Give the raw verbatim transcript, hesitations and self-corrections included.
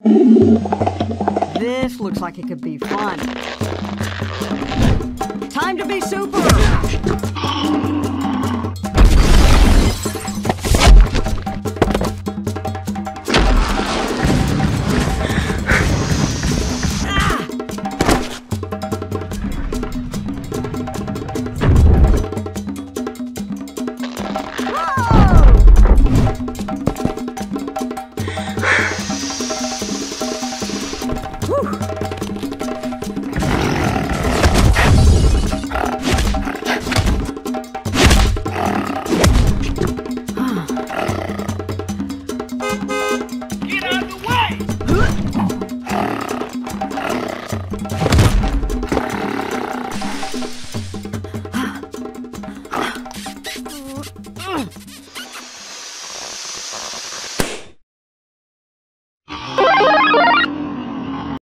This looks like it could be fun. Time to be super!